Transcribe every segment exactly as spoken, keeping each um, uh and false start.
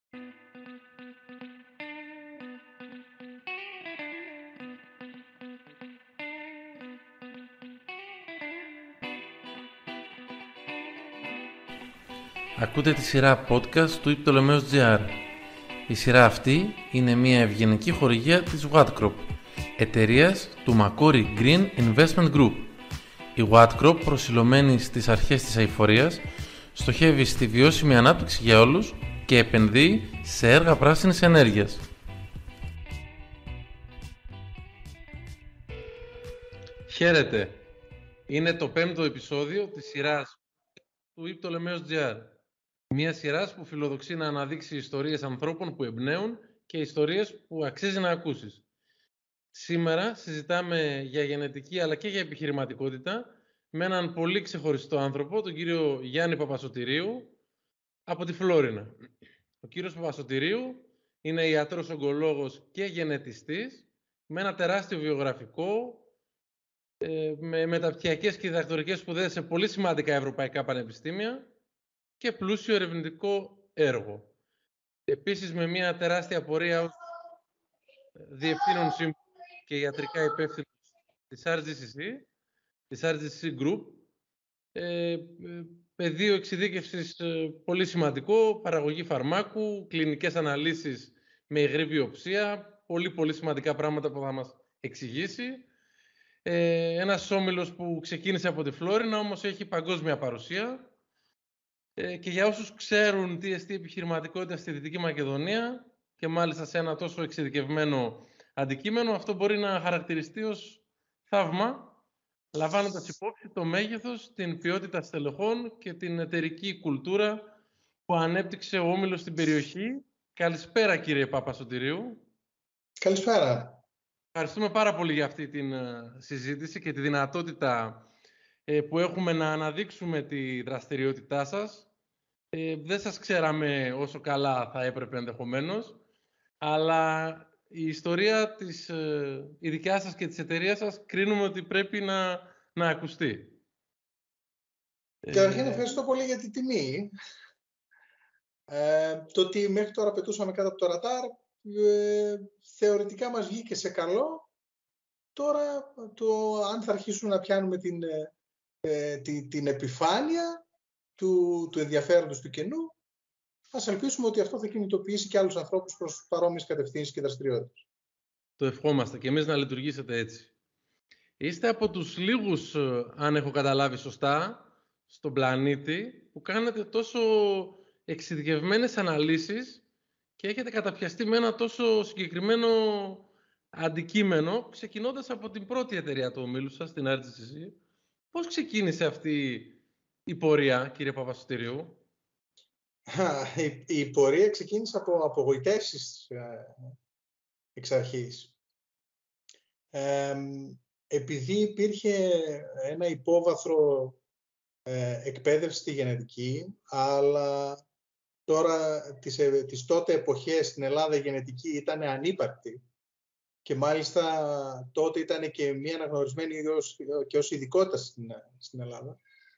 Ακούτε τη σειρά podcast του Ptolemaios τζι αρ. Η σειρά αυτή είναι μια ευγενική χορηγία της Wattcrop, εταιρείας του Macquarie Green Investment Group. Η Wattcrop, προσιλωμένη στις αρχές της αειφορίας, στοχεύει στη βιώσιμη ανάπτυξη για όλους και επενδύει σε έργα πράσινης ενέργειας. Χαίρετε! Είναι το πέμπτο επεισόδιο της σειράς του Ptolemaios τζι αρ. Μια σειρά που φιλοδοξεί να αναδείξει ιστορίες ανθρώπων που εμπνέουν και ιστορίες που αξίζει να ακούσεις. Σήμερα συζητάμε για γενετική αλλά και για επιχειρηματικότητα με έναν πολύ ξεχωριστό άνθρωπο, τον κύριο Γιάννη Παπασωτηρίου, από τη Φλόρινα. Ο κύριος Παπασωτηρίου είναι ιατρός ογκολόγος και γενετιστής, με ένα τεράστιο βιογραφικό, με μεταπτυχιακές και διδακτορικές σπουδές σε πολύ σημαντικά ευρωπαϊκά πανεπιστήμια και πλούσιο ερευνητικό έργο. Επίσης με μια τεράστια πορεία ως διευθύνων σύμβουλο και ιατρικά υπεύθυνος της αρ τζι σι σι, της αρ τζι σι σι Group, ε, πεδίο εξειδίκευσης ε, πολύ σημαντικό, παραγωγή φαρμάκου, κλινικές αναλύσεις με υγρή βιοψία, πολύ πολύ σημαντικά πράγματα που θα μας εξηγήσει. Ε, ένας όμιλος που ξεκίνησε από τη Φλόρινα, όμως έχει παγκόσμια παρουσία. Ε, και για όσους ξέρουν τι εστί επιχειρηματικότητα στη Δυτική Μακεδονία και μάλιστα σε ένα τόσο εξειδικευμένο αντικείμενο, αυτό μπορεί να χαρακτηριστεί ως θαύμα, λαμβάνοντας υπόψη το μέγεθος, την ποιότητα στελεχών και την εταιρική κουλτούρα που ανέπτυξε ο όμιλος στην περιοχή. Καλησπέρα κύριε Παπασωτηρίου. Καλησπέρα. Ευχαριστούμε πάρα πολύ για αυτή τη συζήτηση και τη δυνατότητα ε, που έχουμε να αναδείξουμε τη δραστηριότητά σας. Ε, δεν σας ξέραμε όσο καλά θα έπρεπε ενδεχομένως, αλλά η ιστορία της, ε, η δικιά σας και της εταιρείας σας κρίνουμε ότι πρέπει να, να ακουστεί. Καταρχήν ευχαριστώ πολύ για τη τιμή. Ε, το ότι μέχρι τώρα πετούσαμε κάτω από το ραντάρ, ε, θεωρητικά μας βγήκε σε καλό. Τώρα το αν θα αρχίσουμε να πιάνουμε την, ε, την, την επιφάνεια του, του ενδιαφέροντος του κενού, ας ελπίσουμε ότι αυτό θα κινητοποιήσει και άλλους ανθρώπους προς παρόμοιες κατευθύνσεις και δραστηριότητες. Το ευχόμαστε και εμείς να λειτουργήσετε έτσι. Είστε από τους λίγους, αν έχω καταλάβει σωστά, στον πλανήτη που κάνετε τόσο εξειδικευμένες αναλύσεις και έχετε καταπιαστεί με ένα τόσο συγκεκριμένο αντικείμενο, ξεκινώντας από την πρώτη εταιρεία του ομίλου σας, την αρ τζι σι σι. Πώς ξεκίνησε αυτή η πορεία, κύριε Παπασωτηρίου? Η, η πορεία ξεκίνησε από απογοητεύσεις ε, εξ αρχής. Ε, επειδή υπήρχε ένα υπόβαθρο ε, εκπαίδευση στη γενετική, αλλά τώρα τις, ε, τις τότε εποχές στην Ελλάδα η γενετική ήταν ανύπαρκτη και μάλιστα τότε ήταν και μία αναγνωρισμένη ως, και ως ειδικότητα στην, στην Ελλάδα.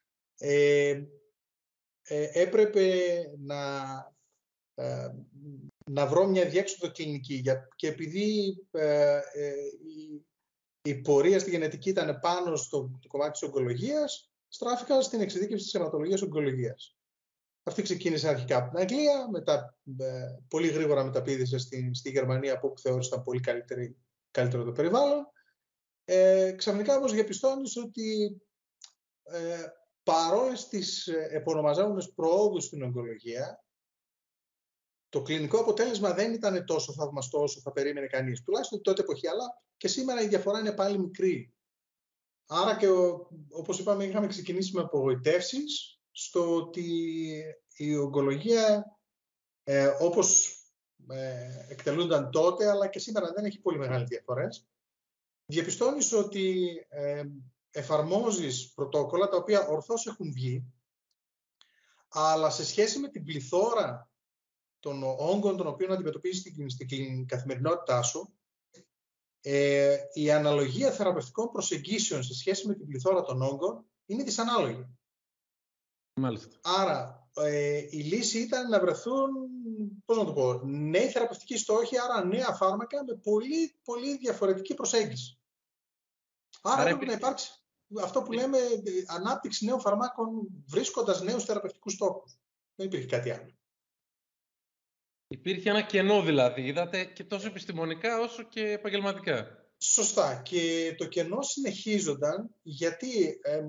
Ε, ε, έπρεπε να, ε, να βρω μια διέξοδο κλινική για, και επειδή ε, ε, η, η πορεία στη γενετική ήταν πάνω στο το κομμάτι της ογκολογίας, στράφηκα στην εξειδίκευση της αιματολογίας ογκολογίας. Αυτή ξεκίνησε αρχικά από την Αγγλία, μετά ε, πολύ γρήγορα μεταπήδησε στη, στη Γερμανία, από όπου θεώρησαν πολύ καλύτερη, καλύτερο το περιβάλλον. Ε, ξαφνικά όμως διαπιστώνεις ότι ε, παρόλες τις επωνομαζόμενες προόδους στην ογκολογία, το κλινικό αποτέλεσμα δεν ήταν τόσο θαυμαστό όσο θα περίμενε κανείς. Τουλάχιστον τότε εποχή, αλλά και σήμερα η διαφορά είναι πάλι μικρή. Άρα και όπως είπαμε, είχαμε ξεκινήσει με απογοητεύσεις στο ότι η ογκολογία ε, όπως ε, εκτελούνταν τότε, αλλά και σήμερα δεν έχει πολύ μεγάλες διαφορές. Διαπιστώνεις ότι ε, εφαρμόζεις πρωτόκολλα τα οποία ορθώς έχουν βγει, αλλά σε σχέση με την πληθώρα των όγκων των οποίων αντιμετωπίζεις στην, στην καθημερινότητά σου, ε, η αναλογία θεραπευτικών προσεγγίσεων σε σχέση με την πληθώρα των όγκων είναι δυσανάλογη. Μάλιστα. Άρα ε, η λύση ήταν να βρεθούν πώς να το πω, νέοι θεραπευτικοί στόχοι, άρα νέα φάρμακα με πολύ, πολύ διαφορετική προσέγγιση. Άρα, άρα έπρεπε να υπάρξει αυτό που λέμε ανάπτυξη νέων φαρμάκων βρίσκοντας νέους θεραπευτικούς στόχους. Δεν υπήρχε κάτι άλλο. Υπήρχε ένα κενό δηλαδή, είδατε, και τόσο επιστημονικά όσο και επαγγελματικά. Σωστά. Και το κενό συνεχίζονταν γιατί ε,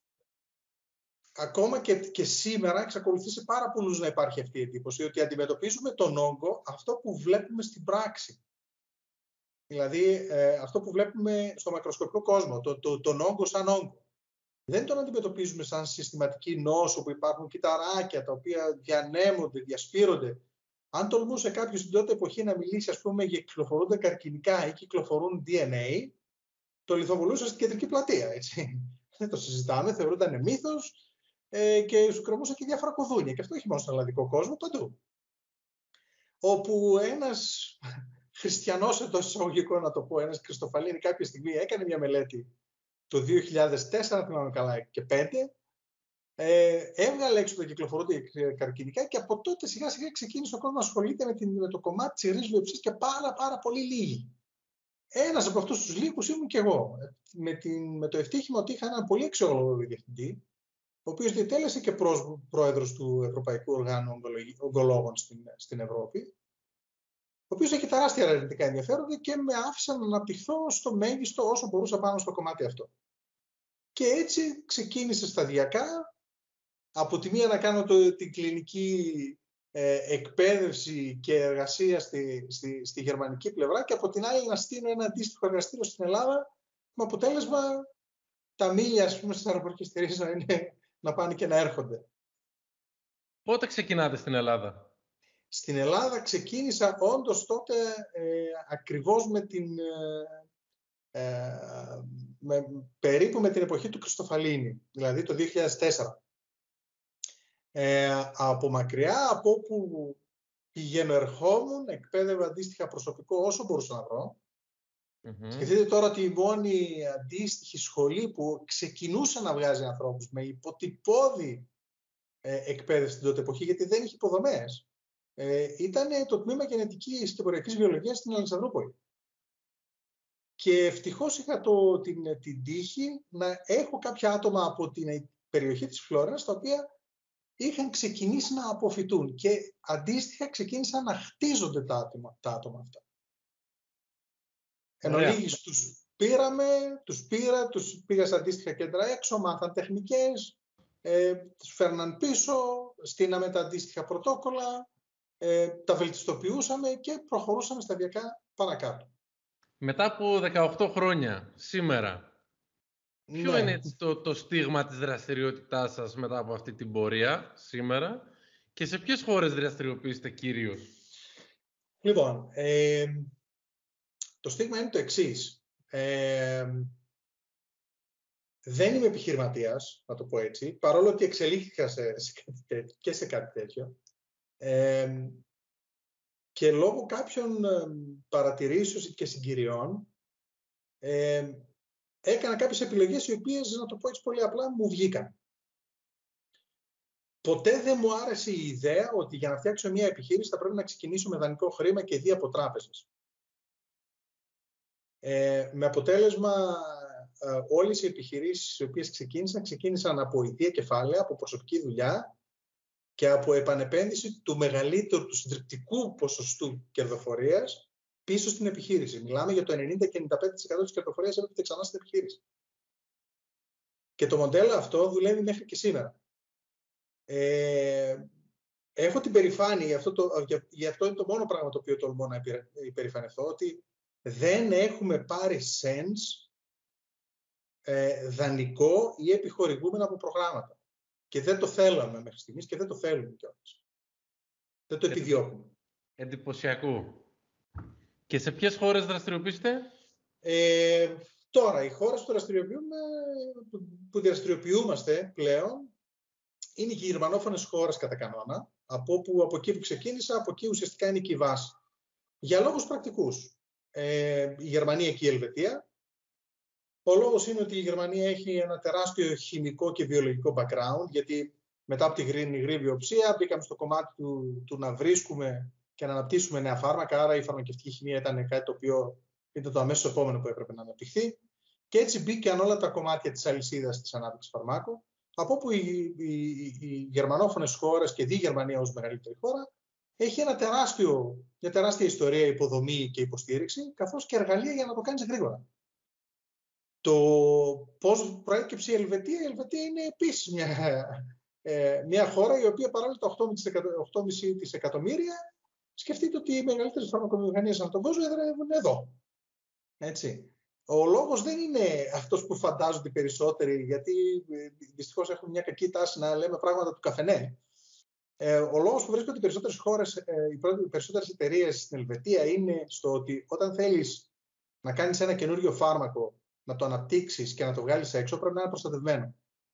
ακόμα και, και σήμερα εξακολουθεί σε πάρα πολλούς να υπάρχει αυτή η εντύπωση ότι αντιμετωπίζουμε τον όγκο αυτό που βλέπουμε στην πράξη. Δηλαδή ε, αυτό που βλέπουμε στο μακροσκοπικό κόσμο, το, το, τον όγκο σαν όγκο. Δεν τον αντιμετωπίζουμε σαν συστηματική νόσο που υπάρχουν κυταράκια τα οποία διανέμονται, διασπείρονται. Αν τολμούσε κάποιος στην τότε εποχή να μιλήσει, ας πούμε, για κυκλοφορούνται καρκινικά ή κυκλοφορούν ντι εν έι, το λιθοβολούσε στην κεντρική πλατεία. Έτσι. Δεν το συζητάμε, θεωρούνταν μύθος ε, και σου κρεμούσαν και διάφορα κουδούνια. Και αυτό όχι μόνο στον ελλαδικό κόσμο, παντού. Όπου ένας χριστιανός, εντός εισαγωγικών να το πω, ένας Κριστοφαλίνη, κάποια στιγμή έκανε μια μελέτη το δύο χιλιάδες τέσσερα, θυμάμαι καλά, και πέντε, ε, έβγαλε έξω τα κυκλοφορούνται καρκινικά και από τότε σιγά σιγά ξεκίνησε ο κόσμος να ασχολείται με, την, με το κομμάτι της ιερής βιοψίας και πάρα πάρα πολύ λίγοι. Ένας από αυτούς τους λίγους ήμουν και εγώ, με, την, με το ευτύχημα ότι είχα έναν πολύ αξιόλογο διευθυντή, ο οποίος διετέλεσε και πρό, πρόεδρος του Ευρωπαϊκού Οργάνου Ογκολόγων στην, στην Ευρώπη, ο οποίος έχει τεράστια ερευνητικά ενδιαφέροντα και με άφησε να αναπτυχθώ στο μέγιστο όσο μπορούσα πάνω στο κομμάτι αυτό. Και έτσι ξεκίνησε σταδιακά, από τη μία να κάνω το, την κλινική ε, εκπαίδευση και εργασία στη, στη, στη γερμανική πλευρά και από την άλλη να στείλω ένα αντίστοιχο εργαστήριο στην Ελλάδα με αποτέλεσμα τα μίλια, ας πούμε, στις αεροπορικές εταιρείες να, είναι, να πάνε και να έρχονται. Πότε ξεκινάτε στην Ελλάδα? Στην Ελλάδα ξεκίνησα όντως τότε ε, ακριβώς με την, ε, ε, με, περίπου με την εποχή του Κριστοφαλίνη, δηλαδή το δύο χιλιάδες τέσσερα. Ε, από μακριά, από όπου πηγαίνω ερχόμουν, εκπαίδευα αντίστοιχα προσωπικό όσο μπορούσα να βρω. Mm-hmm. Σκεφτείτε τώρα ότι η μόνη αντίστοιχη σχολή που ξεκινούσε να βγάζει ανθρώπους με υποτυπώδη ε, εκπαίδευση στην τότε εποχή, γιατί δεν είχε υποδομές, ε, ήταν το τμήμα γενετικής και πορειακής βιολογίας στην Αλεξανδρούπολη. Και ευτυχώς είχα το, την, την τύχη να έχω κάποια άτομα από την περιοχή της Φλόρενας, τα οποία είχαν ξεκινήσει να αποφυτούν και αντίστοιχα ξεκίνησαν να χτίζονται τα άτομα, τα άτομα αυτά. Εν ολίγης τους πήραμε, τους πήρα, τους πήγα σε αντίστοιχα κέντρα έξω, μάθαν τεχνικές, ε, τους φέρναν πίσω, στείναμε τα αντίστοιχα πρωτόκολλα, ε, τα βελτιστοποιούσαμε και προχωρούσαμε σταδιακά παρακάτω. Μετά από δεκαοκτώ χρόνια, σήμερα, ποιο ναι. είναι έτσι το, το στίγμα της δραστηριότητάς σας μετά από αυτή την πορεία σήμερα και σε ποιες χώρες δραστηριοποιείστε κυρίως? Λοιπόν, ε, το στίγμα είναι το εξής. Ε, δεν είμαι επιχειρηματίας, να το πω έτσι, παρόλο ότι εξελίχθηκα σε, σε κάτι τέτοιο, και σε κάτι τέτοιο. Ε, και λόγω κάποιων παρατηρήσεων και συγκυριών ε, έκανα κάποιες επιλογές οι οποίες, να το πω έτσι πολύ απλά, μου βγήκαν. Ποτέ δεν μου άρεσε η ιδέα ότι για να φτιάξω μια επιχείρηση θα πρέπει να ξεκινήσω με δανεικό χρήμα και δι' από τράπεζες. Ε, με αποτέλεσμα ε, όλες οι επιχειρήσεις οι οποίες ξεκίνησαν, ξεκίνησαν από ιδία κεφάλαια, από προσωπική δουλειά και από επανεπένδυση του μεγαλύτερου, του συντριπτικού ποσοστού κερδοφορίας πίσω στην επιχείρηση. Μιλάμε για το ενενήντα και ενενήντα πέντε τοις εκατό της κερδοφορίας έπρεπε ξανά στην επιχείρηση. Και το μοντέλο αυτό δουλεύει μέχρι και σήμερα. Ε, έχω την περηφάνεια, αυτό το, για αυτό είναι το μόνο πράγμα το οποίο τολμώ να υπερηφανευτώ, ότι δεν έχουμε πάρει cents ε, δανεικό ή επιχορηγούμενα από προγράμματα. Και δεν το θέλαμε μέχρι στιγμής και δεν το θέλουμε κιόλας. Δεν το επιδιώκουμε. Εντυπωσιακό. Και σε ποιες χώρες δραστηριοποιείστε? Ε, τώρα, οι χώρες που, δραστηριοποιούμε, που δραστηριοποιούμαστε πλέον είναι οι γερμανόφωνες χώρες κατά κανόνα, από, που, από εκεί που ξεκίνησα, από εκεί ουσιαστικά είναι και η βάση. Για λόγους πρακτικούς. Ε, η Γερμανία και η Ελβετία. Ο λόγος είναι ότι η Γερμανία έχει ένα τεράστιο χημικό και βιολογικό background, γιατί μετά από τη υγρή βιοψία, μπήκαμε στο κομμάτι του, του να βρίσκουμε και να αναπτύσσουμε νέα φάρμακα. Άρα η φαρμακευτική χημεία ήταν κάτι το οποίο ήταν το αμέσως επόμενο που έπρεπε να αναπτυχθεί. Και έτσι μπήκαν όλα τα κομμάτια της αλυσίδας της ανάπτυξης φαρμάκων, από όπου οι, οι, οι γερμανόφωνες χώρες και δι Γερμανία ως μεγαλύτερη χώρα έχει ένα τεράστιο, μια τεράστια ιστορία, υποδομή και υποστήριξη, καθώς και εργαλεία για να το κάνεις γρήγορα. Το πώς προέκυψε η Ελβετία, η Ελβετία είναι επίσης μια, ε, μια χώρα η οποία παρόλο τα οκτώ κόμμα πέντε δισεκατομμύρια, σκεφτείτε ότι οι μεγαλύτερες φαρμακοβιομηχανίες ανά τον κόσμο εδρεύουν εδώ. Έτσι. Ο λόγος δεν είναι αυτός που φαντάζονται οι περισσότεροι, γιατί δυστυχώς έχουμε μια κακή τάση να λέμε πράγματα του καφενέ. Ε, ο λόγος που βρίσκονται οι περισσότερες χώρες, ε, οι περισσότερες εταιρείες στην Ελβετία είναι στο ότι όταν θέλεις να κάνεις ένα καινούριο φάρμακο, να το αναπτύξεις και να το βγάλεις έξω, πρέπει να είναι προστατευμένο.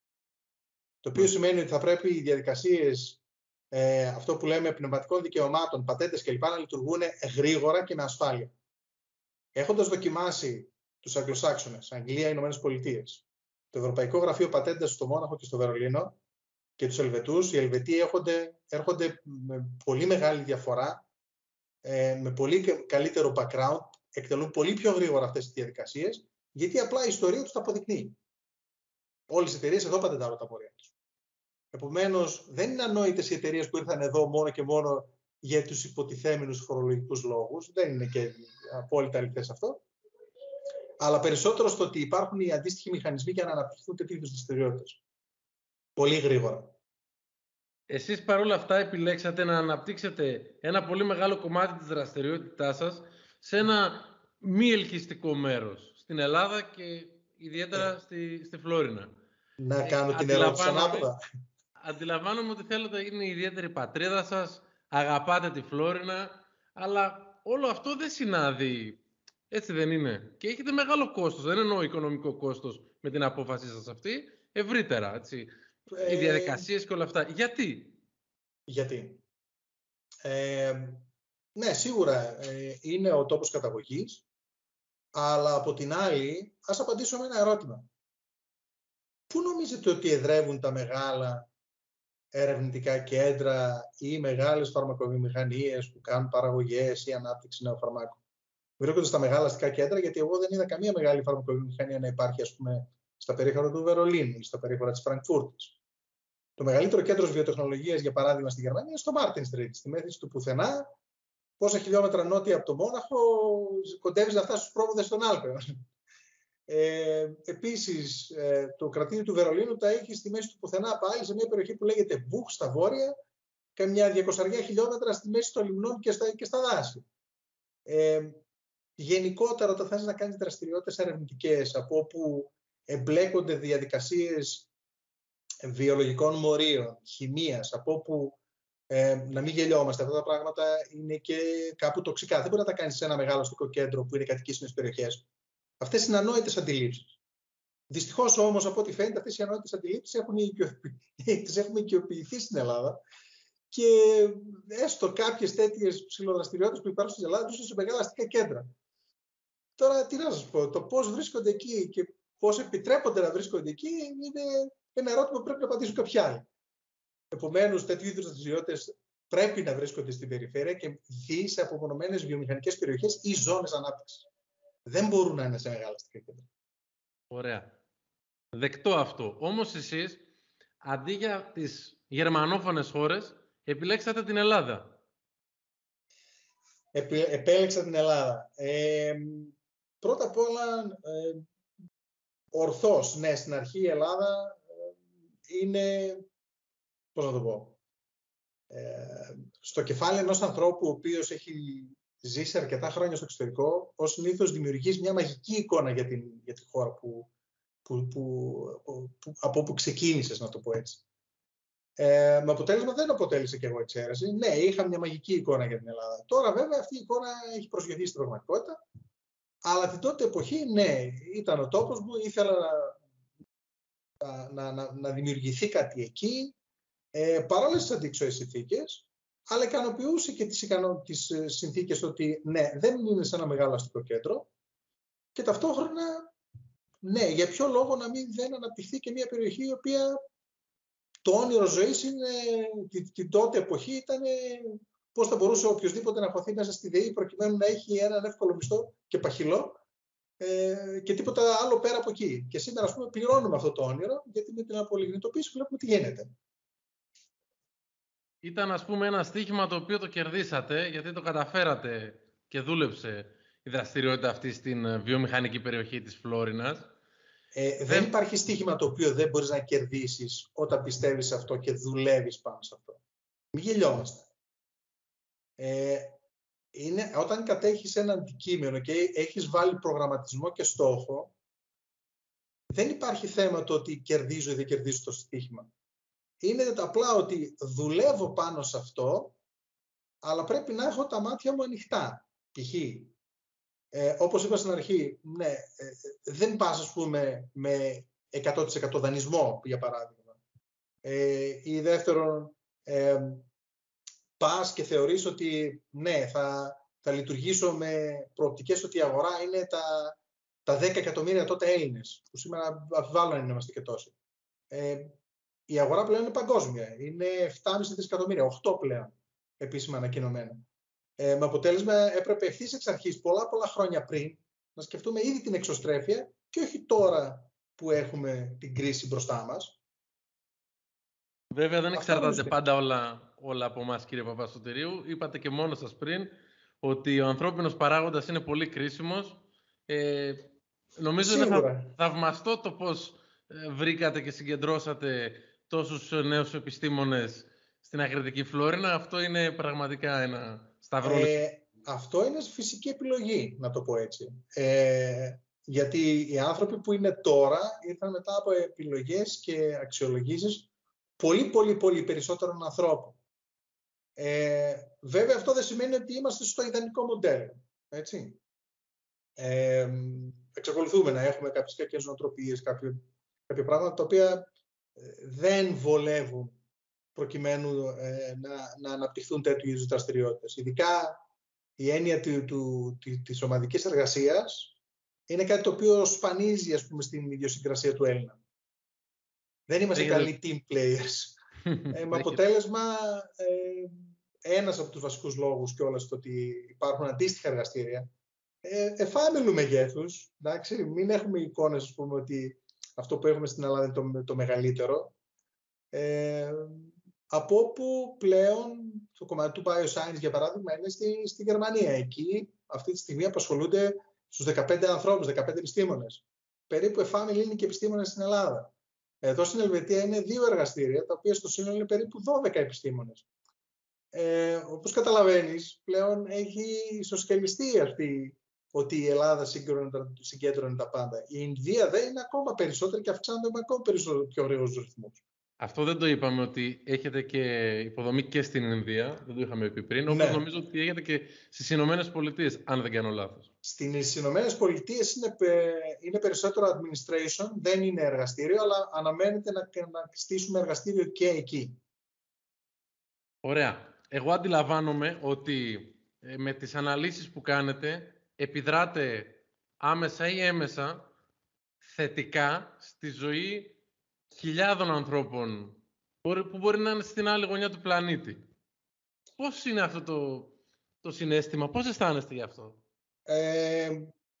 Το οποίο σημαίνει ότι θα πρέπει οι διαδικασίες, ε, αυτό που λέμε πνευματικών δικαιωμάτων, πατέντες κλπ. Να λειτουργούν γρήγορα και με ασφάλεια. Έχοντας δοκιμάσει τους Αγγλοσάξονες, Αγγλία, Ηνωμένες Πολιτείες, το Ευρωπαϊκό Γραφείο Πατέντας στο Μόναχο και στο Βερολίνο και τους Ελβετούς, οι Ελβετοί έρχονται, έρχονται με πολύ μεγάλη διαφορά, ε, με πολύ καλύτερο background, εκτελούν πολύ πιο γρήγορα αυτές τις διαδικασίες, γιατί απλά η ιστορία τους τα αποδεικνύει. Όλες οι εταιρείες εδώ πατεντάρουν τα πορεία τους. Επομένως, δεν είναι ανόητες οι εταιρείες που ήρθαν εδώ μόνο και μόνο για τους υποτιθέμενους φορολογικούς λόγους. Δεν είναι και απόλυτα αληθές αυτό. Αλλά περισσότερο στο ότι υπάρχουν οι αντίστοιχοι μηχανισμοί για να αναπτυχθούν τέτοιου είδους δραστηριότητες. Πολύ γρήγορα. Εσείς παρόλα αυτά επιλέξατε να αναπτύξετε ένα πολύ μεγάλο κομμάτι της δραστηριότητάς σας σε ένα μη ελκυστικό μέρος, στην Ελλάδα και ιδιαίτερα ε. στη, στη Φλόρινα. Να ε, κάνω την ερώτηση ανάποδα. Αντιλαμβάνομαι ότι θέλετε, είναι η ιδιαίτερη πατρίδα σας, αγαπάτε τη Φλόρινα, αλλά όλο αυτό δεν συνάδει. Έτσι δεν είναι? Και έχετε μεγάλο κόστος, δεν εννοώ οικονομικό κόστος με την απόφασή σας αυτή, ευρύτερα, έτσι. Ε, οι διαδικασίες και όλα αυτά. Γιατί? Γιατί. Ε, ναι, σίγουρα ε, είναι ο τόπος καταγωγής, αλλά από την άλλη, ας απαντήσω με ένα ερώτημα. Πού νομίζετε ότι εδρεύουν τα μεγάλα ερευνητικά κέντρα ή μεγάλες φαρμακοβιομηχανίες που κάνουν παραγωγές ή ανάπτυξη νέων φαρμάκων? Βρίσκονται στα μεγάλα αστικά κέντρα, γιατί εγώ δεν είδα καμία μεγάλη φαρμακοβιομηχανία να υπάρχει, ας πούμε, στα περίχωρα του Βερολίνου ή στα περίχωρα της Φραγκφούρτης. Το μεγαλύτερο κέντρο βιοτεχνολογίας, για παράδειγμα, στη Γερμανία είναι στο Μάρτιν Στρίτ, στη μέση του πουθενά, πόσα χιλιόμετρα νότια από το Μόναχο, κοντεύεις να φτάσεις στους πρόποδες των Άλπαιων. Ε, επίσης, ε, το κρατήριο του Βερολίνου τα έχει στη μέση του πουθενά πάλι, σε μια περιοχή που λέγεται Μπούχ στα βόρεια, και μια διακόσια χιλιόμετρα στη μέση των λιμνών και στα, και στα δάση. Ε, γενικότερα, όταν θες να κάνεις δραστηριότητες ερευνητικές, από όπου εμπλέκονται διαδικασίες βιολογικών μορίων, χημείας, από όπου ε, να μην γελιόμαστε, αυτά τα πράγματα είναι και κάπου τοξικά. Δεν μπορεί να τα κάνεις σε ένα μεγάλο αστικό κέντρο που είναι κατοικήσιμες περιοχές. Αυτές είναι ανόητες αντιλήψεις. Δυστυχώς όμως, από ό,τι φαίνεται, αυτές οι ανόητες αντιλήψεις έχουν τις έχουμε οικειοποιηθεί στην Ελλάδα και έστω κάποιες τέτοιες ψηλοδραστηριότητες που υπάρχουν στην Ελλάδα βρίσκονται σε μεγάλα αστικά κέντρα. Τώρα, τι να σας πω, το πώς βρίσκονται εκεί και πώς επιτρέπονται να βρίσκονται εκεί είναι ένα ερώτημα που πρέπει να απαντήσουν κάποιοι άλλοι. Επομένως, τέτοιου είδους δραστηριότητες πρέπει να βρίσκονται στην περιφέρεια και δει σε απομονωμένες βιομηχανικές περιοχές ή ζώνες ανάπτυξης. Δεν μπορούν να είναι σε μεγάλα αστικά κέντρα. Ωραία. Δεκτό αυτό. Όμως εσείς, αντί για τις γερμανόφωνες χώρες, επιλέξατε την Ελλάδα. Επι, επέλεξα την Ελλάδα. Ε, πρώτα απ' όλα, ε, ορθώς, ναι, στην αρχή η Ελλάδα ε, είναι, πώς να το πω, ε, στο κεφάλι ενός ανθρώπου ο οποίος έχει ζήσει αρκετά χρόνια στο εξωτερικό, ως συνήθως δημιουργείς μια μαγική εικόνα για, την, για τη χώρα που, που, που, που, από όπου ξεκίνησες, να το πω έτσι. Ε, με αποτέλεσμα δεν αποτέλεσε και εγώ εξαίρεση. Ναι, είχα μια μαγική εικόνα για την Ελλάδα. Τώρα βέβαια αυτή η εικόνα έχει προσγειωθεί στην πραγματικότητα, αλλά την τότε εποχή, ναι, ήταν ο τόπος μου, ήθελα να, να, να, να δημιουργηθεί κάτι εκεί, ε, παρόλες τις αντίξωες συνθήκες, αλλά ικανοποιούσε και τις, ικανο... τις συνθήκες ότι ναι, δεν είναι σε ένα μεγάλο αστικό κέντρο και ταυτόχρονα, ναι, για ποιο λόγο να μην δεν αναπτυχθεί και μια περιοχή η οποία το όνειρο ζωής είναι, την, την τότε εποχή ήταν πώς θα μπορούσε οποιοδήποτε να χωθεί μέσα στη ΔΕΗ προκειμένου να έχει έναν εύκολο μισθό και παχυλό ε, και τίποτα άλλο πέρα από εκεί. Και σήμερα, ας πούμε, πληρώνουμε αυτό το όνειρο, γιατί με την απολιγνητοποίηση βλέπουμε τι γίνεται. Ήταν, ας πούμε, ένα στοίχημα το οποίο το κερδίσατε, γιατί το καταφέρατε και δούλεψε η δραστηριότητα αυτή στην βιομηχανική περιοχή της Φλόρινας. Ε, δεν υπάρχει στοίχημα το οποίο δεν μπορείς να κερδίσεις όταν πιστεύεις αυτό και δουλεύεις πάνω σε αυτό. Μην γελιόμαστε. Ε, είναι, όταν κατέχεις ένα αντικείμενο και έχεις βάλει προγραμματισμό και στόχο, δεν υπάρχει θέμα το ότι κερδίζω ή δεν κερδίζω το στοίχημα. Είναι απλά ότι δουλεύω πάνω σε αυτό, αλλά πρέπει να έχω τα μάτια μου ανοιχτά. Π.χ. Ε, όπως είπα στην αρχή, ναι, ε, δεν πας, ας πούμε, με εκατό τοις εκατό δανεισμό, για παράδειγμα. Ε, ή δεύτερον, ε, πας και θεωρείς ότι ναι, θα, θα λειτουργήσω με προοπτικές ότι η αγορά είναι τα, τα δέκα εκατομμύρια τότε Έλληνες, που σήμερα αμφιβάλλω αν είμαστε και τόσοι. Ε, η αγορά πλέον είναι παγκόσμια, είναι επτά κόμμα πέντε δισεκατομμύρια, οκτώ πλέον επίσημα ανακοινωμένα. Ε, με αποτέλεσμα έπρεπε ευθύς εξ αρχής, πολλά πολλά χρόνια πριν, να σκεφτούμε ήδη την εξωστρέφεια και όχι τώρα που έχουμε την κρίση μπροστά μας. Βέβαια δεν εξαρτάται πάντα όλα, όλα από εμάς, κύριε Παπαστοτηρίου. Είπατε και μόνος σας πριν ότι ο ανθρώπινος παράγοντας είναι πολύ κρίσιμος. Ε, νομίζω ότι θα θαυμαστώ το πώς ε, βρήκατε και συγκεντρώσατε τόσους νέους επιστήμονες στην Ακριτική Φλόρινα. Αυτό είναι πραγματικά ένα σταυρόλεξο. Ε, αυτό είναι φυσική επιλογή, να το πω έτσι. Ε, γιατί οι άνθρωποι που είναι τώρα ήρθαν μετά από επιλογές και αξιολογήσεις πολύ πολύ πολύ περισσότερων ανθρώπων. Ε, βέβαια αυτό δεν σημαίνει ότι είμαστε στο ιδανικό μοντέλο. Έτσι. Ε, εξακολουθούμε να έχουμε κάποιες κακές νοοτροπίες, κάποια, κάποια πράγματα τα οποία δεν βολεύουν προκειμένου ε, να, να αναπτυχθούν τέτοιου είδους δραστηριότητες. Ειδικά η έννοια του, του, του, της ομαδικής εργασίας είναι κάτι το οποίο σπανίζει, ας πούμε, στην ιδιοσυγκρασία του Έλληνα. Δεν είμαστε Έχετε... καλοί team players. ε, με αποτέλεσμα, ε, ένας από τους βασικούς λόγους κιόλας το ότι υπάρχουν αντίστοιχα εργαστήρια, ε, εφάμιλου μεγέθους, εντάξει, μην έχουμε εικόνες, ας πούμε, ότι αυτό που έχουμε στην Ελλάδα είναι το, το μεγαλύτερο. Ε, από όπου πλέον το κομμάτι του bioscience, για παράδειγμα, είναι στη, στη Γερμανία. Εκεί αυτή τη στιγμή απασχολούνται στους δεκαπέντε ανθρώπους, δεκαπέντε επιστήμονες. Περίπου εφάμιλοι είναι και επιστήμονες στην Ελλάδα. Εδώ στην Ελβετία είναι δύο εργαστήρια, τα οποία στο σύνολο είναι περίπου δώδεκα επιστήμονες. Ε, όπως καταλαβαίνεις, πλέον έχει ισοσκελιστεί αυτή ότι η Ελλάδα συγκέντρωνε τα πάντα. Η Ινδία δεν είναι ακόμα περισσότερη και αυξάνονται με ακόμα περισσότερο πιο γρήγορους ρυθμούς. Αυτό δεν το είπαμε, ότι έχετε και υποδομή και στην Ινδία, δεν το είχαμε πει πριν, όπως ναι. Νομίζω ότι έχετε και στις Ηνωμένες Πολιτείες, αν δεν κάνω λάθος. Στις Ηνωμένες Πολιτείες είναι, είναι περισσότερο administration, δεν είναι εργαστήριο, αλλά αναμένεται να, να στήσουμε εργαστήριο και εκεί. Ωραία. Εγώ αντιλαμβάνομαι ότι ε, με τις αναλύσεις που κάνετε επιδράτε άμεσα ή έμεσα θετικά στη ζωή χιλιάδων ανθρώπων που μπορεί να είναι στην άλλη γωνιά του πλανήτη. Πώς είναι αυτό το, το συναίσθημα, πώς αισθάνεστε γι' αυτό? Ε,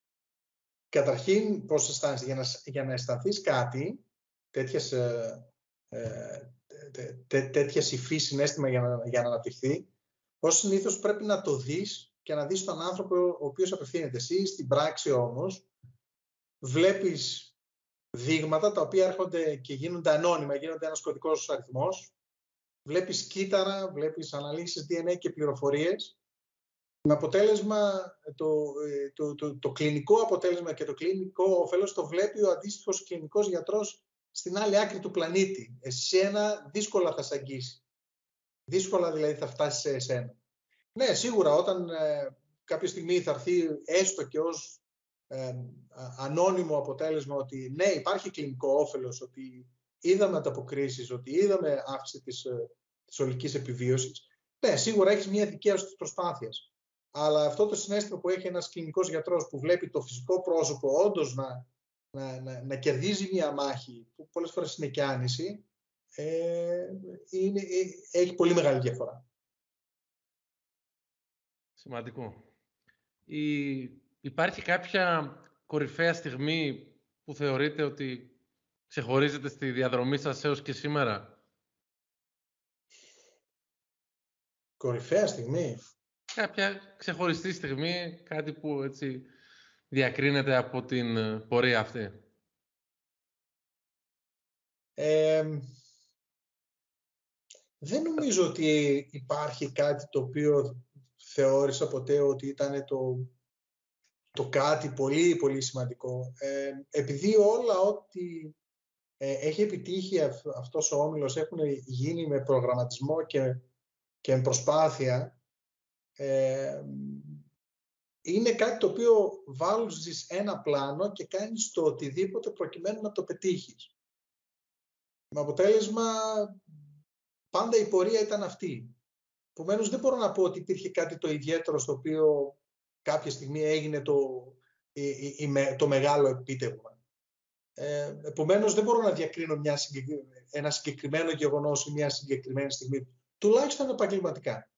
καταρχήν, πώς αισθάνεστε, για να, για να αισθανθείς κάτι, τέτοιες, ε, ε, τέ, τέ, τέτοιες υφή συναίσθημα για να, για να αναπτυχθεί, ως συνήθως πρέπει να το δεις και να δεις τον άνθρωπο ο οποίος απευθύνεται. Εσύ στην πράξη όμως βλέπεις δείγματα τα οποία έρχονται και γίνονται ανώνυμα, γίνονται ένας κωδικός αριθμός. Βλέπεις κύτταρα, βλέπεις αναλύσεις ντι εν έι και πληροφορίες. Με αποτέλεσμα, το, το, το, το κλινικό αποτέλεσμα και το κλινικό όφελος το βλέπει ο αντίστοιχος κλινικός γιατρός στην άλλη άκρη του πλανήτη. Εσένα δύσκολα θα σε αγγίσει. Δύσκολα δηλαδή θα φτάσει σε εσένα. Ναι, σίγουρα όταν ε, κάποια στιγμή θα έρθει έστω και ως Ε, ανώνυμο αποτέλεσμα ότι ναι, υπάρχει κλινικό όφελος, ότι είδαμε ανταποκρίσεις, ότι είδαμε αύξηση της, της ολικής επιβίωσης. Ναι, σίγουρα έχεις μια δικαίωση της προσπάθειας. Αλλά αυτό το συναίσθημα που έχει ένας κλινικός γιατρός που βλέπει το φυσικό πρόσωπο όντως να, να, να, να κερδίζει μια μάχη, που πολλές φορές είναι και άνηση, ε, είναι, έχει πολύ μεγάλη διαφορά. Σημαντικό. Η... Υπάρχει κάποια κορυφαία στιγμή που θεωρείτε ότι ξεχωρίζετε στη διαδρομή σας έως και σήμερα? Κορυφαία στιγμή. Κάποια ξεχωριστή στιγμή, κάτι που έτσι διακρίνεται από την πορεία αυτή. Ε, δεν νομίζω ότι υπάρχει κάτι το οποίο θεώρησα ποτέ ότι ήταν το, το κάτι πολύ πολύ σημαντικό. Ε, επειδή όλα ό,τι ε, έχει επιτύχει αυ, αυτός ο όμιλος έχουν γίνει με προγραμματισμό και, και με προσπάθεια, ε, είναι κάτι το οποίο βάζεις ένα πλάνο και κάνεις το οτιδήποτε προκειμένου να το πετύχεις. Με αποτέλεσμα, πάντα η πορεία ήταν αυτή. Επομένως, δεν μπορώ να πω ότι υπήρχε κάτι το ιδιαίτερο στο οποίο κάποια στιγμή έγινε το, η, η, το μεγάλο επίτευγμα. Ε, επομένως, δεν μπορώ να διακρίνω μια συγκεκρι... ένα συγκεκριμένο γεγονός ή μια συγκεκριμένη στιγμή, τουλάχιστον επαγγελματικά.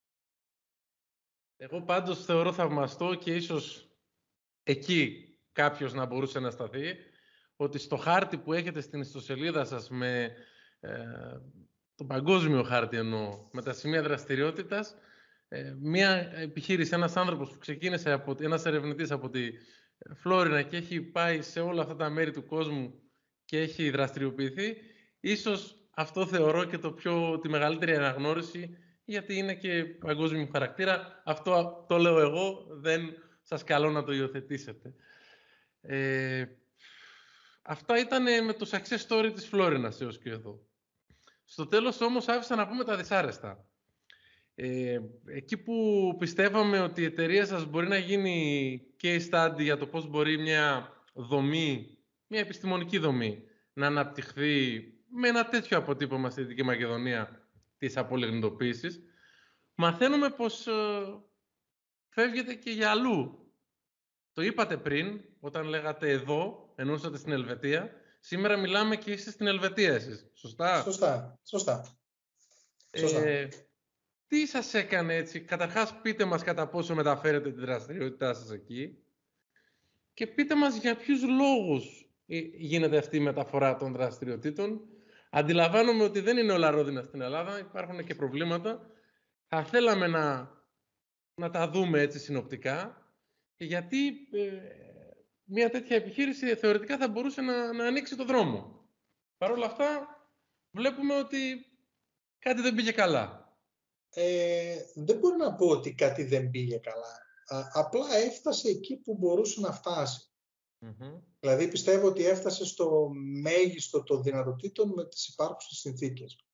Εγώ πάντως θεωρώ θαυμαστό και ίσως εκεί κάποιος να μπορούσε να σταθεί, ότι στο χάρτη που έχετε στην ιστοσελίδα σας με ε, τον παγκόσμιο χάρτη εννοώ, με τα σημεία δραστηριότητας, ε, μια επιχείρηση, ένας άνθρωπος που ξεκίνησε, από, ένας ερευνητής από τη Φλόρινα και έχει πάει σε όλα αυτά τα μέρη του κόσμου και έχει δραστηριοποιηθεί, ίσως αυτό θεωρώ και το πιο, τη μεγαλύτερη αναγνώριση, γιατί είναι και παγκόσμιο χαρακτήρα. Αυτό το λέω εγώ, δεν σας καλώ να το υιοθετήσετε. Ε, αυτά ήταν με το success story της Φλόρινας έως και εδώ. Στο τέλος όμως άφησα να πούμε τα δυσάρεστα. Ε, εκεί που πιστεύαμε ότι η εταιρεία σας μπορεί να γίνει case study για το πώς μπορεί μια δομή, μια επιστημονική δομή, να αναπτυχθεί με ένα τέτοιο αποτύπωμα στη Δυτική Μακεδονία της απολιγνητοποίησης, μαθαίνουμε πως ε, φεύγετε και για αλλού. Το είπατε πριν, όταν λέγατε εδώ, εννοούσατε στην Ελβετία. Σήμερα μιλάμε και είστε στην Ελβετία εσείς. Σωστά? Σωστά, σωστά. Ε, τι σας έκανε έτσι? Καταρχάς πείτε μας κατά πόσο μεταφέρετε τη δραστηριότητά σας εκεί και πείτε μας για ποιους λόγους γίνεται αυτή η μεταφορά των δραστηριοτήτων. Αντιλαμβάνομαι ότι δεν είναι όλα ρόδινα στην Ελλάδα, υπάρχουν και προβλήματα. Θα θέλαμε να, να τα δούμε έτσι συνοπτικά. Και γιατί ε, μια τέτοια επιχείρηση θεωρητικά θα μπορούσε να, να ανοίξει το δρόμο. Παρ' όλα αυτά βλέπουμε ότι κάτι δεν πήγε καλά. Ε, δεν μπορώ να πω ότι κάτι δεν πήγε καλά. Α, απλά έφτασε εκεί που μπορούσε να φτάσει. Mm-hmm. Δηλαδή πιστεύω ότι έφτασε στο μέγιστο των δυνατοτήτων με τις υπάρχουσες συνθήκες.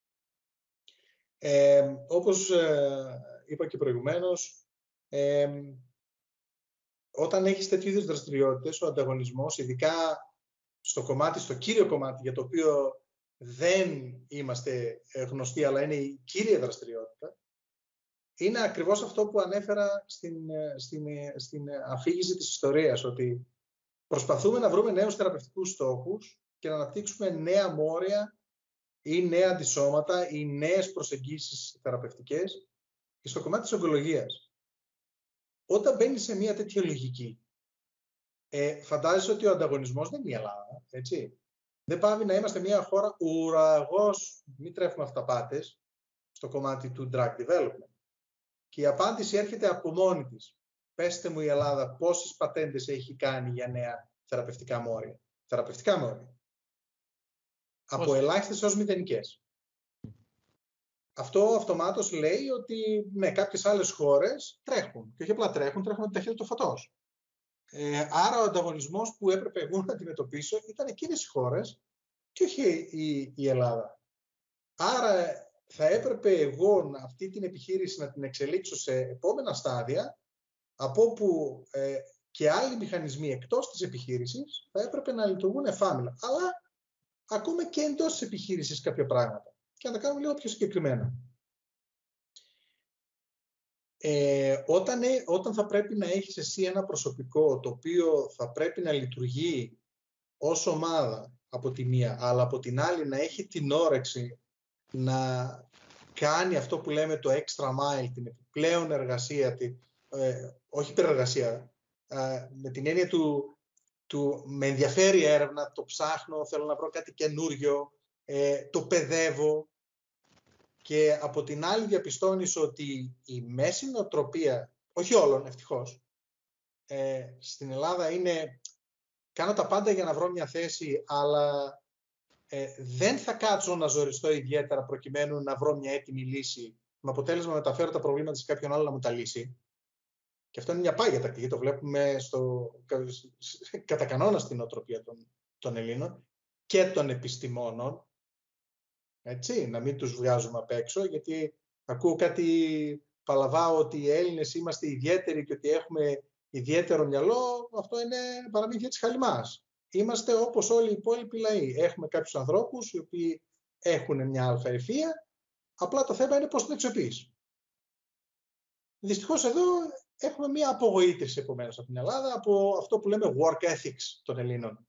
Ε, όπως ε, είπα και προηγουμένως, ε, όταν έχεις τέτοιου είδους δραστηριότητες, ο ανταγωνισμός, ειδικά στο κομμάτι, στο κύριο κομμάτι για το οποίο δεν είμαστε γνωστοί, αλλά είναι η κύρια δραστηριότητα, είναι ακριβώς αυτό που ανέφερα στην, στην, στην αφήγηση της ιστορίας, ότι προσπαθούμε να βρούμε νέους θεραπευτικούς στόχους και να αναπτύξουμε νέα μόρια ή νέα αντισώματα ή νέες προσεγγίσεις θεραπευτικές στο κομμάτι της ογκολογίας. Όταν μπαίνεις σε μια τέτοια λογική, ε, φαντάζεσαι ότι ο ανταγωνισμός δεν είναι η Ελλάδα, έτσι. Δεν πάβει να είμαστε μια χώρα ουραγός, μην τρέφουμε αυταπάτες, στο κομμάτι του drug development. Και η απάντηση έρχεται από μόνη της. Πέστε μου η Ελλάδα πόσες πατέντες έχει κάνει για νέα θεραπευτικά μόρια. Θεραπευτικά μόρια. Από ελάχιστες ως μηδενικές. Αυτό αυτομάτως λέει ότι ναι, κάποιες άλλες χώρες τρέχουν. Και όχι απλά τρέχουν, τρέχουν με την ταχύτητα του φωτός. Ε, άρα ο ανταγωνισμός που έπρεπε εγώ να αντιμετωπίσω ήταν εκείνες οι χώρες και όχι η, η Ελλάδα. Άρα θα έπρεπε εγώ αυτή την επιχείρηση να την εξελίξω σε επόμενα στάδια, από όπου ε, και άλλοι μηχανισμοί εκτός της επιχείρησης θα έπρεπε να λειτουργούν εφάμιλα. Αλλά ακόμα και εντός της επιχείρησης κάποια πράγματα. Και να τα κάνουμε λίγο πιο συγκεκριμένα. Ε, όταν, ε, όταν θα πρέπει να έχεις εσύ ένα προσωπικό το οποίο θα πρέπει να λειτουργεί ως ομάδα από τη μία, αλλά από την άλλη να έχει την όρεξη να κάνει αυτό που λέμε το extra mile, την επιπλέον εργασία, τη, ε, όχι υπερεργασία, ε, με την έννοια του, του με ενδιαφέρει έρευνα, το ψάχνω, θέλω να βρω κάτι καινούριο, ε, το παιδεύω, και από την άλλη διαπιστώνεις ότι η μέση νοοτροπία, όχι όλων ευτυχώς, ε, στην Ελλάδα είναι κάνω τα πάντα για να βρω μια θέση, αλλά ε, δεν θα κάτσω να ζοριστώ ιδιαίτερα προκειμένου να βρω μια έτοιμη λύση, με αποτέλεσμα να μεταφέρω τα προβλήματα σε κάποιον άλλο να μου τα λύσει. Και αυτό είναι μια πάγια τακτική, το βλέπουμε στο, κατά κανόνα στην νοοτροπία των, των Ελλήνων και των επιστημόνων. Έτσι, να μην τους βγάζουμε απ' έξω, γιατί ακούω κάτι παλαβά ότι οι Έλληνες είμαστε ιδιαίτεροι και ότι έχουμε ιδιαίτερο μυαλό. Αυτό είναι παραμύθια της χαλιμάς. Είμαστε όπως όλοι οι υπόλοιποι λαοί. Έχουμε κάποιους ανθρώπους οι οποίοι έχουν μια αλφαεφία, απλά το θέμα είναι πώς το αξιοποιείς. Δυστυχώς εδώ έχουμε μια απογοήτευση επομένως από την Ελλάδα, από αυτό που λέμε work ethics των Ελλήνων.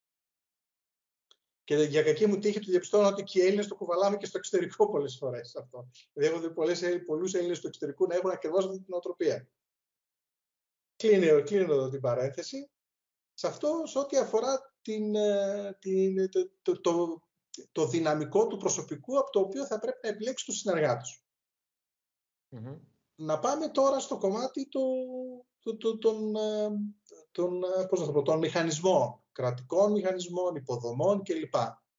Και για κακή μου τύχη του διαπιστώνω ότι και οι Έλληνες το κουβαλάμε και στο εξωτερικό πολλές φορές αυτό. Δηλαδή έχω δει πολλές, πολλούς Έλληνες του εξωτερικού να έχουν ακριβώς αυτή την νοοτροπία. Κλείνω, κλείνω εδώ την παρένθεση. Σε αυτό, σε ό,τι αφορά την, την, το, το, το, το δυναμικό του προσωπικού από το οποίο θα πρέπει να επιλέξει τους συνεργάτες. Mm-hmm. Να πάμε τώρα στο κομμάτι το, το, το, των, των, πώς να το πω, των μηχανισμών, κρατικών μηχανισμών, υποδομών κλπ.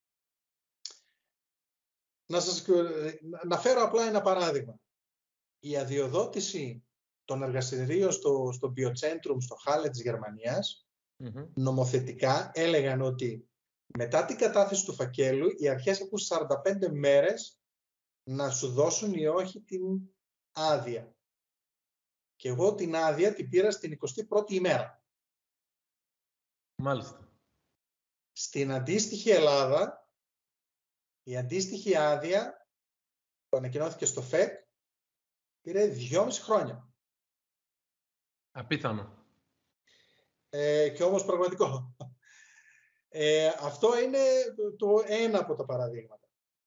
Να σας να φέρω απλά ένα παράδειγμα. Η αδειοδότηση των εργαστηρίων στο, στο Biocentrum, στο Χάλε της Γερμανίας, mm-hmm. νομοθετικά έλεγαν ότι μετά την κατάθεση του φακέλου οι αρχές έχουν σαράντα πέντε μέρες να σου δώσουν ή όχι την άδεια. Και εγώ την άδεια την πήρα στην εικοστή πρώτη ημέρα. Μάλιστα. Στην αντίστοιχη Ελλάδα, η αντίστοιχη άδεια που ανακοινώθηκε στο ΦΕΚ πήρε δυόμιση χρόνια. Απίθανο. Ε, και όμως πραγματικό. Ε, αυτό είναι το ένα από τα παραδείγματα.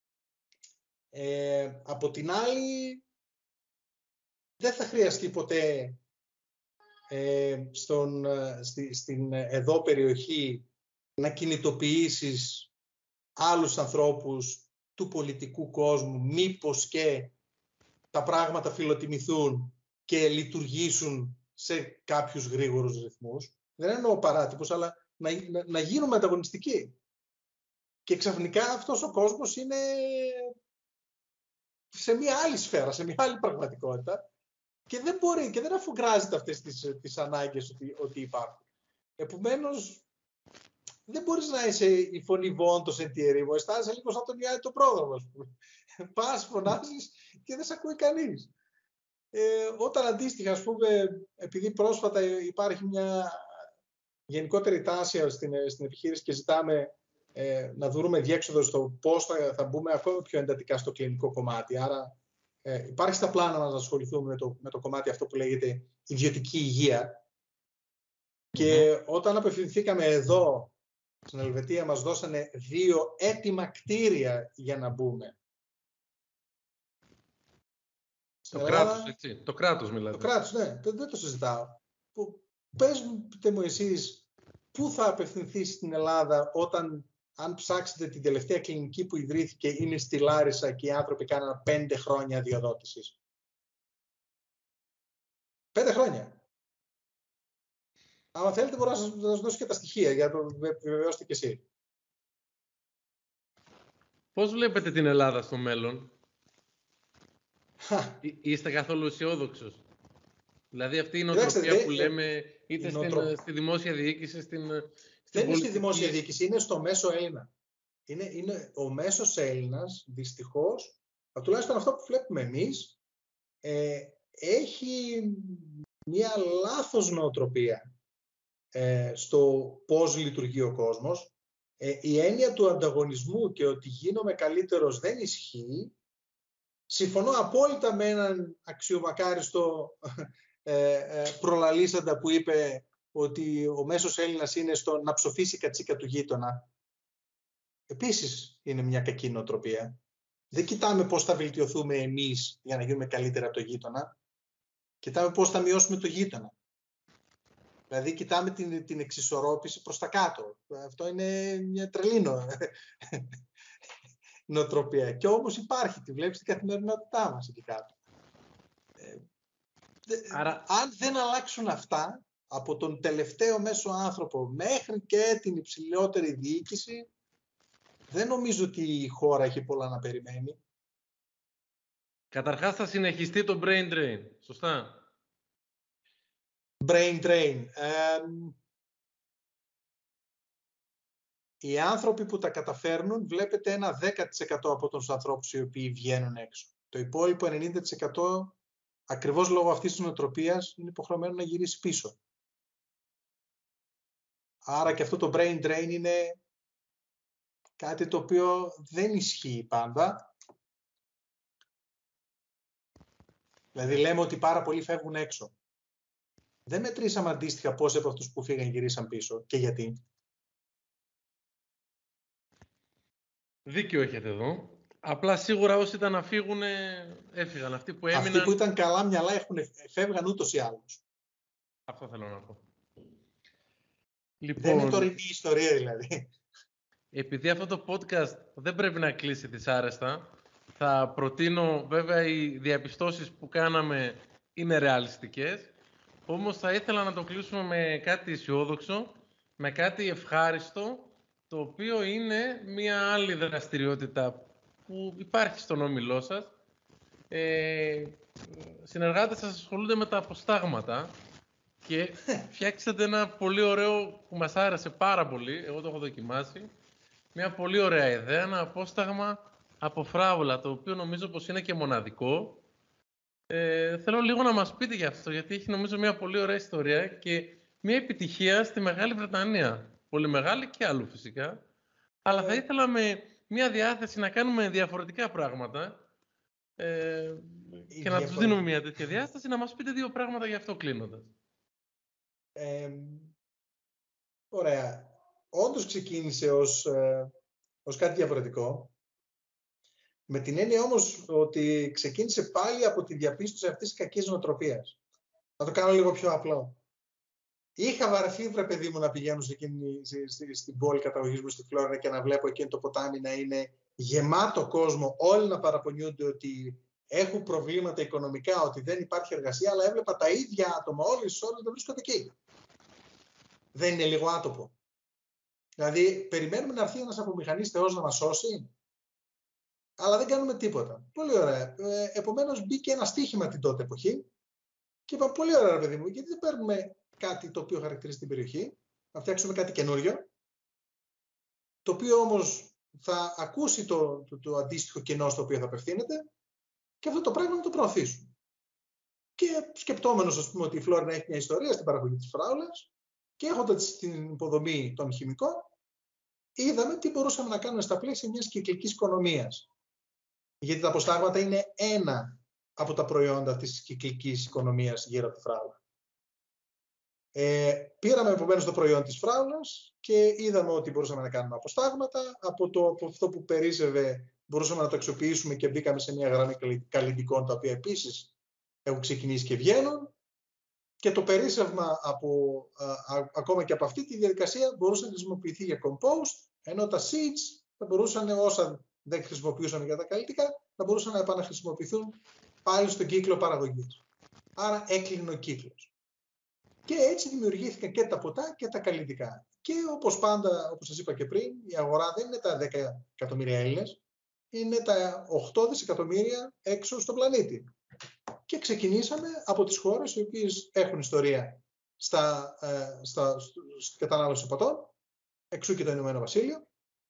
Ε, από την άλλη, δεν θα χρειαστεί ποτέ ε, στον, στη, στην εδώ περιοχή να κινητοποιήσεις άλλους ανθρώπους του πολιτικού κόσμου, μήπως και τα πράγματα φιλοτιμηθούν και λειτουργήσουν σε κάποιους γρήγορους ρυθμούς. Δεν εννοώ παράτυπους, αλλά να, να, να γίνουμε ανταγωνιστικοί. Και ξαφνικά αυτός ο κόσμος είναι σε μια άλλη σφαίρα, σε μια άλλη πραγματικότητα και δεν μπορεί και δεν αφουγκράζεται αυτές τις, τις ανάγκες ότι, ότι υπάρχουν. Επομένως, δεν μπορείς να είσαι η φωνή βόντος εν τη ερήμο, αισθάνεσαι λίγο σαν τον Ιάννη τον πρόδρομο, ας πούμε. Πας, φωνάζεις και δεν σε ακούει κανείς. Ε, όταν αντίστοιχα, ας πούμε, επειδή πρόσφατα υπάρχει μια γενικότερη τάση στην, στην επιχείρηση και ζητάμε ε, να βρούμε διέξοδο στο πώς θα, θα μπούμε ακόμα πιο εντατικά στο κλινικό κομμάτι. Άρα ε, υπάρχει στα πλάνα μας να ασχοληθούμε με το, με το κομμάτι αυτό που λέγεται ιδιωτική υγεία. Mm-hmm. Και όταν απευθυνθήκαμε εδώ, στην Ελβετία, μας δώσανε δύο έτοιμα κτίρια για να μπούμε. Το Ελλάδα, κράτος, έτσι. Το κράτος μιλάτε. Το κράτος, ναι. Δεν, δεν το συζητάω. Που, πες μου εσείς, πού θα απευθυνθείς στην Ελλάδα όταν, αν ψάξετε την τελευταία κλινική που ιδρύθηκε, είναι στη Λάρισα και οι άνθρωποι κάναν πέντε χρόνια αδειοδότησης. Πέντε χρόνια. Άμα θέλετε μπορώ να σας, να σας δώσω και τα στοιχεία για να το βεβαιώσετε κι εσύ. Πώς βλέπετε την Ελλάδα στο μέλλον? Είστε καθόλου αισιόδοξος? Δηλαδή αυτή η νοοτροπία που λέμε είτε στην, νοοτροπ... στη δημόσια διοίκηση, στην, στην δεν είναι στη δημόσια διοίκηση, είναι στο μέσο Έλληνα. Είναι, είναι ο μέσος Έλληνας, δυστυχώς, τουλάχιστον αυτό που βλέπουμε εμείς, ε, έχει μια λάθος νοοτροπία ε, στο πώς λειτουργεί ο κόσμος. Ε, η έννοια του ανταγωνισμού και ότι γίνομαι καλύτερος δεν ισχύει. Συμφωνώ απόλυτα με έναν αξιομακάριστο ε, ε, προλαλήσαντα που είπε ότι ο μέσος Έλληνας είναι στο να ψοφήσει η κατσίκα του γείτονα. Επίσης είναι μια κακή νοοτροπία. Δεν κοιτάμε πώς θα βελτιωθούμε εμείς για να γίνουμε καλύτερα από το γείτονα. Κοιτάμε πώς θα μειώσουμε το γείτονα. Δηλαδή κοιτάμε την, την εξισορρόπηση προς τα κάτω. Αυτό είναι μια τρελή νο... νοοτροπία. Και όμως υπάρχει, τη βλέπεις στην καθημερινότητά μας εκεί κάτω. Ε, Άρα... Αν δεν αλλάξουν αυτά, από τον τελευταίο μέσο άνθρωπο μέχρι και την υψηλότερη διοίκηση, δεν νομίζω ότι η χώρα έχει πολλά να περιμένει. Καταρχάς θα συνεχιστεί το brain drain, σωστά? Brain drain. Ε, οι άνθρωποι που τα καταφέρνουν, βλέπετε ένα δέκα τοις εκατό από τους ανθρώπους οι οποίοι βγαίνουν έξω. Το υπόλοιπο ενενήντα τοις εκατό, ακριβώς λόγω αυτής της νοοτροπίας, είναι υποχρεωμένο να γυρίσει πίσω. Άρα και αυτό το brain drain είναι κάτι το οποίο δεν ισχύει πάντα. Δηλαδή λέμε ότι πάρα πολλοί φεύγουν έξω. Δεν μετρήσαμε αντίστοιχα πόσοι από αυτούς που φύγαν γυρίσαν πίσω και γιατί. Δίκιο έχετε εδώ. Απλά σίγουρα όσοι ήταν να φύγουν έφυγαν. Αυτοί που έμειναν... Αυτοί που ήταν καλά μυαλά έχουν, φεύγαν ούτως ή άλλως. Αυτό θέλω να πω. Λοιπόν, δεν είναι τωρινή ιστορία δηλαδή. Επειδή αυτό το podcast δεν πρέπει να κλείσει δυσάρεστα, θα προτείνω, βέβαια οι διαπιστώσεις που κάναμε είναι ρεαλιστικές, όμως θα ήθελα να το κλείσουμε με κάτι αισιόδοξο, με κάτι ευχάριστο, το οποίο είναι μια άλλη δραστηριότητα που υπάρχει στον όμιλό σας. Ε, συνεργάτες σας ασχολούνται με τα αποστάγματα και φτιάξατε ένα πολύ ωραίο που μας άρεσε πάρα πολύ, εγώ το έχω δοκιμάσει, μια πολύ ωραία ιδέα, ένα απόσταγμα από φράουλα, το οποίο νομίζω πως είναι και μοναδικό. Ε, θέλω λίγο να μας πείτε για αυτό, γιατί έχει νομίζω μια πολύ ωραία ιστορία και μια επιτυχία στη Μεγάλη Βρετανία. Πολύ μεγάλη και άλλου φυσικά. Αλλά θα ήθελα με μια διάθεση να κάνουμε διαφορετικά πράγματα ε, και να τους δίνουμε μια τέτοια διάσταση, να μας πείτε δύο πράγματα γι' αυτό κλείνοντας. Ε, ωραία. Όντως ξεκίνησε ως, ε, ως κάτι διαφορετικό. Με την έννοια όμως ότι ξεκίνησε πάλι από τη διαπίστωση αυτής της κακής νοοτροπίας. Θα το κάνω λίγο πιο απλό. Είχα βαρεθεί, βρε παιδί μου, να πηγαίνω σε εκείνη, στη, στη, στην πόλη καταγωγής μου στη Φλόρινα και να βλέπω εκείνο το ποτάμι να είναι γεμάτο κόσμο, όλοι να παραπονιούνται ότι έχουν προβλήματα οικονομικά, ότι δεν υπάρχει εργασία, αλλά έβλεπα τα ίδια άτομα όλες τις ώρες να βρίσκονται εκεί. Δεν είναι λίγο άτομο? Δηλαδή, περιμένουμε να έρθει ένας απομηχανής Θεός να μας σώσει, αλλά δεν κάνουμε τίποτα. Πολύ ωραία. Ε, επομένως, μπήκε ένα στοίχημα την τότε εποχή και είπα, πολύ ωραία, παιδί μου, γιατί δεν παίρνουμε κάτι το οποίο χαρακτηρίζει την περιοχή, να φτιάξουμε κάτι καινούριο, το οποίο όμως θα ακούσει το, το, το αντίστοιχο κοινό στο οποίο θα απευθύνεται και αυτό το πράγμα να το προωθήσουν. Και σκεπτόμενος, ας πούμε, ότι η Φλόρινα έχει μια ιστορία στην παραγωγή της φράουλας και έχοντας την υποδομή των χημικών, είδαμε τι μπορούσαμε να κάνουμε στα πλαίσια μιας κυκλικής οικονομίας. Γιατί τα αποστάγματα είναι ένα από τα προϊόντα της κυκλικής οικονομίας γύρω από τη φράουλα. Ε, πήραμε επομένως το προϊόν της φράουλας και είδαμε ότι μπορούσαμε να κάνουμε αποστάγματα. Από, το, από αυτό που περίσσευε μπορούσαμε να το αξιοποιήσουμε και μπήκαμε σε μια γραμμή καλλυντικών, τα οποία επίσης έχουν ξεκινήσει και βγαίνουν. Και το περίσσευμα από, α, α, ακόμα και από αυτή τη διαδικασία μπορούσε να χρησιμοποιηθεί για compost, ενώ τα seeds θα μπορούσαν, όσα δεν χρησιμοποιούσαν για τα καλλιτικά, θα μπορούσαν να επαναχρησιμοποιηθούν πάλι στον κύκλο παραγωγής. Άρα έκλεινε ο κύκλος. Και έτσι δημιουργήθηκαν και τα ποτά και τα καλλιτικά. Και όπως πάντα, όπως σας είπα και πριν, η αγορά δεν είναι τα δέκα εκατομμύρια Έλληνες, είναι τα οκτώ δισεκατομμύρια έξω στον πλανήτη. Και ξεκινήσαμε από τις χώρες οι οποίες έχουν ιστορία στα, ε, στα, στην κατανάλωση ποτών, εξού και το Ηνωμένο Βασίλειο.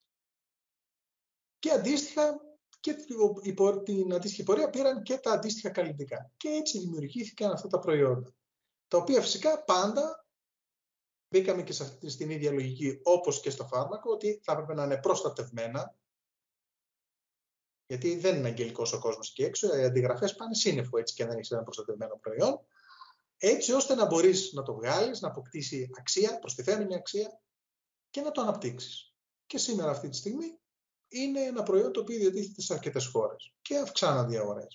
Και αντίστοιχα, και την αντίστοιχη πορεία πήραν και τα αντίστοιχα καλλιτικά. Και έτσι δημιουργήθηκαν αυτά τα προϊόντα. Τα οποία φυσικά πάντα μπήκαμε και στην ίδια λογική όπως και στο φάρμακο, ότι θα έπρεπε να είναι προστατευμένα, γιατί δεν είναι αγγελικός ο κόσμος εκεί έξω, οι αντιγραφές πάνε σύννεφο έτσι και αν δεν έχεις ένα προστατευμένο προϊόν. έτσι ώστε να μπορείς να το βγάλεις, να αποκτήσει αξία, προστιθέμενη αξία και να το αναπτύξεις. Και σήμερα αυτή τη στιγμή είναι ένα προϊόν το οποίο διατίθεται σε αρκετές χώρες και αυξάνονται οι αγορές.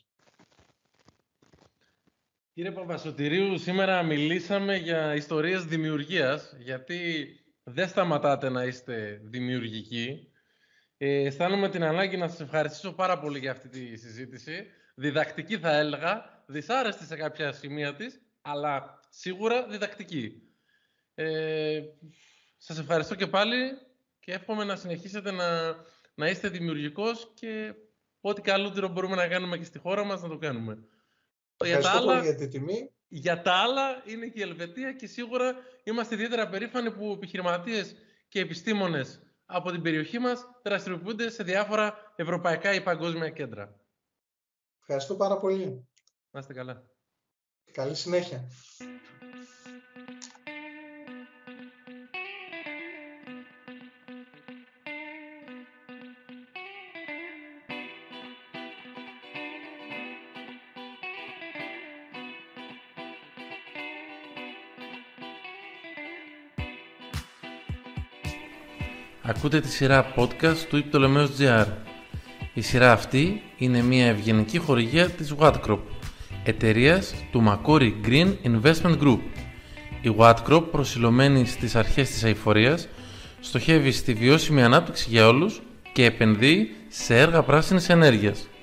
Κύριε Παπασωτηρίου, σήμερα μιλήσαμε για ιστορίες δημιουργίας, γιατί δεν σταματάτε να είστε δημιουργικοί. Ε, αισθάνομαι την ανάγκη να σας ευχαριστήσω πάρα πολύ για αυτή τη συζήτηση. Διδακτική θα έλεγα, δυσάρεστη σε κάποια σημεία της, αλλά σίγουρα διδακτική. Ε, σας ευχαριστώ και πάλι και εύχομαι να συνεχίσετε να, να είστε δημιουργικός και ό,τι καλύτερο μπορούμε να κάνουμε και στη χώρα μας να το κάνουμε. Ευχαριστώ για, άλλα, πολύ για τη τιμή. Για τα άλλα είναι και η Ελβετία και σίγουρα είμαστε ιδιαίτερα περήφανοι που επιχειρηματίες και επιστήμονες από την περιοχή μας δραστηριοποιούνται σε διάφορα ευρωπαϊκά ή παγκόσμια κέντρα. Ευχαριστώ πάρα πολύ. Να είστε καλά. Καλή συνέχεια. Ακούτε τη σειρά podcast του Ptolemaios τζι αρ. Η σειρά αυτή είναι μια ευγενική χορηγία της Wattcrop, εταιρείας του Macquarie Green Investment Group. Η Wattcrop, προσιλωμένη στις αρχές της αειφορίας, στοχεύει στη βιώσιμη ανάπτυξη για όλους και επενδύει σε έργα πράσινης ενέργειας.